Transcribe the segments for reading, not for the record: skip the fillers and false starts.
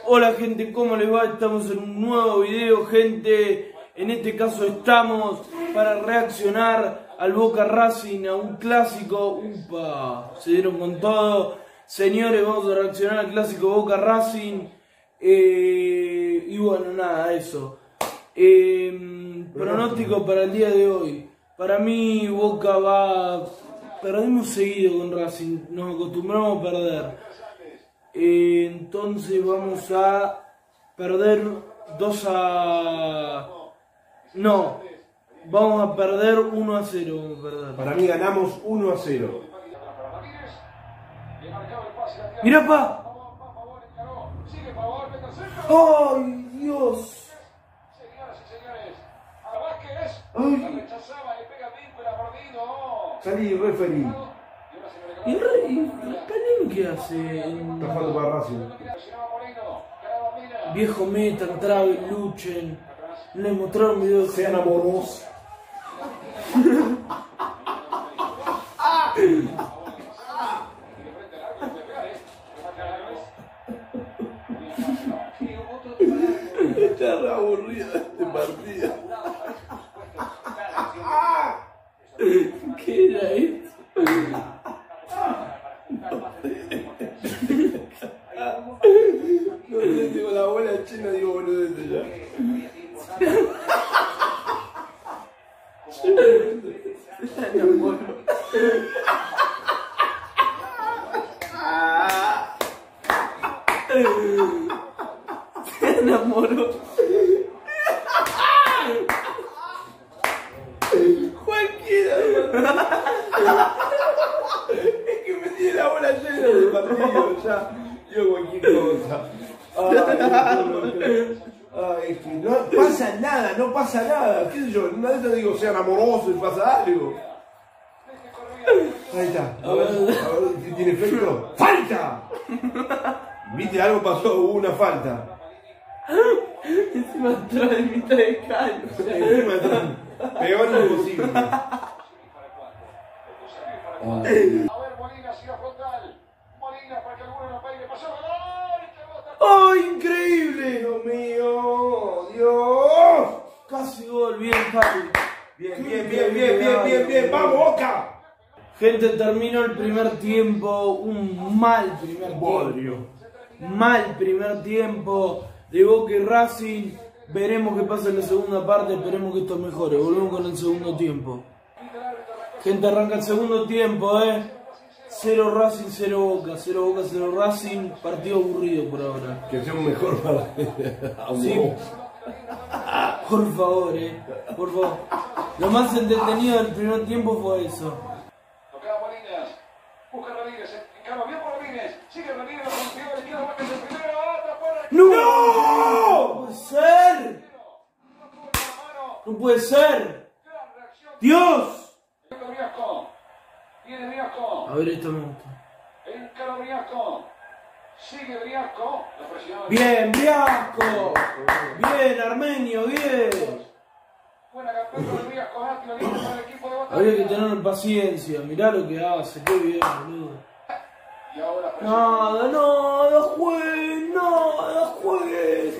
Hola gente, ¿cómo les va? Estamos en un nuevo video, gente. En este caso estamos para reaccionar al Boca Racing, a un clásico. ¡Upa! Se dieron con todo. Señores, vamos a reaccionar al clásico Boca Racing. Y bueno, nada, eso. Pronóstico para el día de hoy. Para mí Boca va... Perdimos seguido con Racing, nos acostumbramos a perder. Entonces vamos a perder 2-... No, vamos a perder 1-0. Vamos a perder. Para mí ganamos 1-0. Mirá, pa. ¡Ay, Dios! Ay. Salí, referí. ¿Y Pelín qué hace? Está jugando para Racing. Viejo metan, traben, luchen. Le mostraron videos. Sean amorosos. Está re aburrido este partido. ¿Qué era esto? No sé, tengo la bola china, digo boludete ya. Se enamoró. Se enamoró. Cualquiera. Es que me tiene la bola llena de partido ya. Digo cualquier cosa. Ay, es que no pasa nada, no pasa nada. ¿Qué sé yo? Una vez te digo, sean amorosos y pasa algo. Ahí está. A ver si tiene efecto. ¡Falta! ¿Viste? Algo pasó, hubo una falta. Encima atrás de mitad de cancha. Encima atrás. Peor imposible. A ver, Molina, siga frontal. Molina, para que alguno no pegue. Pasó el gol. ¡Oh, increíble! Dios mío, Dios. Casi gol, bien, Javi. Bien. ¡Vamos, Boca! Gente, terminó el primer tiempo. Un mal primer tiempo. Mal primer tiempo de Boca y Racing. Veremos qué pasa en la segunda parte. Esperemos que esto mejore. Volvemos con el segundo tiempo. Gente, arranca el segundo tiempo, 0 Racing, 0 Boca. 0 Boca, 0 Racing. Partido aburrido por ahora. Que sea un mejor para... Sí. Por favor, por favor. Lo más entretenido del primer tiempo fue eso. Tocaba Molina. Busca Ramírez. Encarga bien por Ramírez. Sigue Ramírez. La consigue. Le queda Boca en el primero. Otra por ¡No! ¡No puede ser! ¡No puede ser! ¡Dios! Viene Briasco. A ver, esto me gusta. Encara Briasco. Sigue Briasco. Bien, Briasco. Bien, Armenio, bien. Buena captura de Briasco. Lo lindo para el equipo de Boca. Habría que tener paciencia. Mirá lo que hace. Qué bien, boludo. Y ahora Nada, juez. Nada, juez.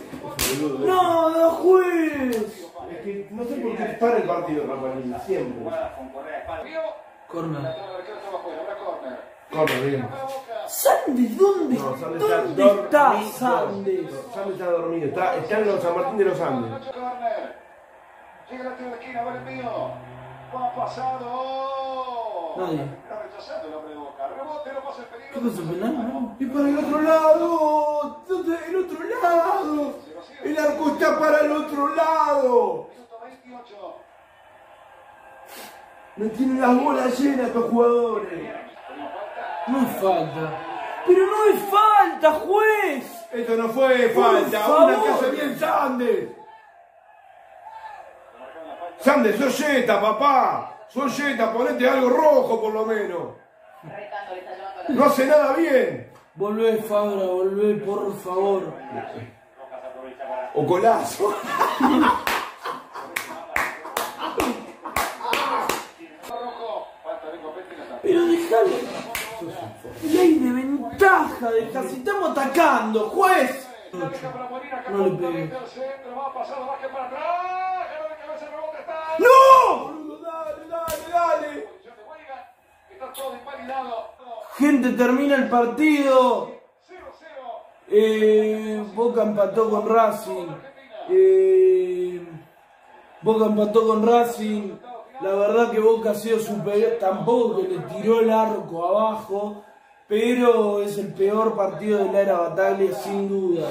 Es que no sé por qué para el partido, Rafael, siempre. Corner. Corre, bien. Sandes, ¿dónde está Sandes? Sandes está dormido, está en los San Martín de los Andes. Llega la tiro de esquina, va el mío. Va pasado. Nadie. Está rechazando el hombre de Boca. Rebote, no pasa el ¿Qué peligro. pasa, penal? No. ¡Y para el otro lado! ¿Dónde? ¡El otro lado! ¡El arco está para el otro lado! Minuto 28. No tienen las bolas llenas estos jugadores. No es falta. Pero no es falta, juez. Esto no fue falta, Por una que favor. hace bien Sandes. Sandes, sos Jetta, papá. Sos Jetta, ponete algo rojo por lo menos. No hace nada bien. Volvé, Fabra, volvé, por favor. O Colazo. Pero dejale. Ley de ventaja, deja. Si estamos atacando, juez. La deja para Molina, que No le apunta pegué. bien del centro, va pasado, baje para atrás. Ganó de cabeza, el rebote está. ¡No! Boludo, dale. Posición de Weigan, está todo invalidado. Gente, termina el partido. 0-0. Boca empató con Racing. Boca empató con Racing. La verdad que Boca ha sido superior. Tampoco que le tiró el arco abajo. Pero es el peor partido de la era Bataglia, sin duda.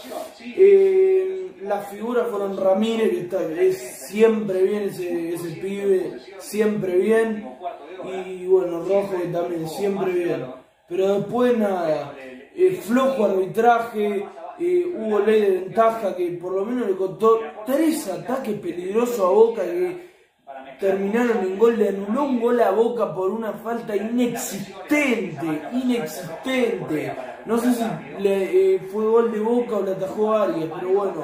Las figuras fueron Ramírez, que es siempre bien ese pibe, siempre bien. Y bueno, Rojo, que también siempre bien. Pero después nada, flojo arbitraje, hubo ley de ventaja que por lo menos le costó 3 ataques peligrosos a Boca que terminaron en gol. Le anuló un gol a Boca por una falta inexistente. No sé si fue gol de Boca o le atajó a Arias, pero bueno.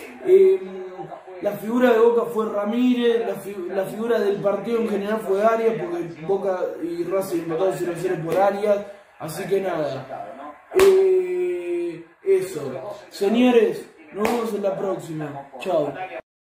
La figura de Boca fue Ramírez, la figura del partido en general fue Arias, porque Boca y Racing empataron 0-0 por Arias, así que nada. Eso. Señores, nos vemos en la próxima. Chao.